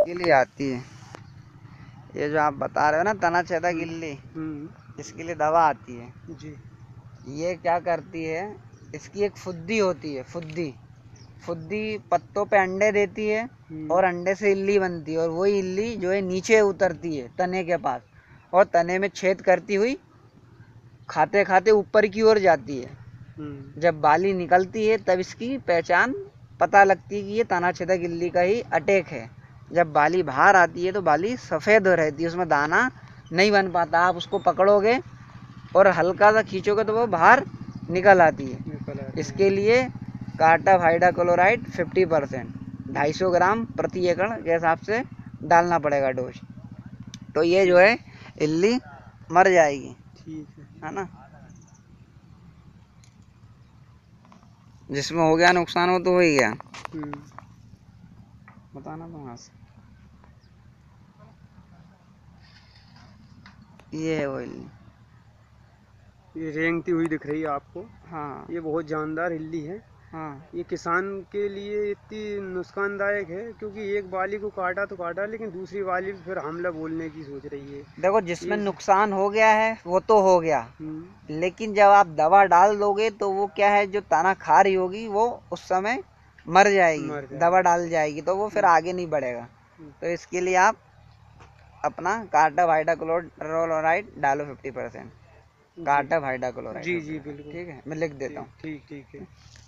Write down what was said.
के लिए आती है। ये जो आप बता रहे हो ना तना छेदा गिल्ली, इसके लिए दवा आती है जी। ये क्या करती है, इसकी एक फुद्दी होती है, फुद्दी पत्तों पे अंडे देती है और अंडे से इल्ली बनती है, और वही इल्ली जो है नीचे उतरती है तने के पास, और तने में छेद करती हुई खाते खाते ऊपर की ओर जाती है। जब बाली निकलती है तब इसकी पहचान पता लगती है कि ये तना छेदा गिल्ली का ही अटैक है। जब बाली बाहर आती है तो बाली सफ़ेद रहती है, उसमें दाना नहीं बन पाता। आप उसको पकड़ोगे और हल्का सा खींचोगे तो वो बाहर निकल आती है। इसके लिए कार्टा हाइड्रा क्लोराइड 50% 250 ग्राम प्रति एकड़ के हिसाब से डालना पड़ेगा डोज। तो ये जो है इल्ली मर जाएगी। ठीक है ना। जिसमें हो गया नुकसान वो तो हो ही गया। बताना तो वहाँ से ये है वो इल्ली। ये रेंगती हुई दिख रही है आपको। हाँ ये बहुत जानदार इल्ली है। हाँ। ये किसान के लिए इतनी नुकसानदायक है क्योंकि एक बाली को काटा तो काटा, लेकिन दूसरी बाली फिर हमला बोलने की सोच रही है। देखो जिसमें नुकसान हो गया है वो तो हो गया, लेकिन जब आप दवा डाल दोगे तो वो क्या है, जो तना खा रही होगी वो उस समय मर जाएगी, दवा डाल जाएगी तो वो फिर आगे नहीं बढ़ेगा। तो इसके लिए आप अपना कार्टा हाइड्रा क्लोराइड डालो 50%। कार्टा हाइड्रा क्लोराइड। जी जी बिल्कुल। ठीक है, मैं लिख देता हूँ। ठीक ठीक है।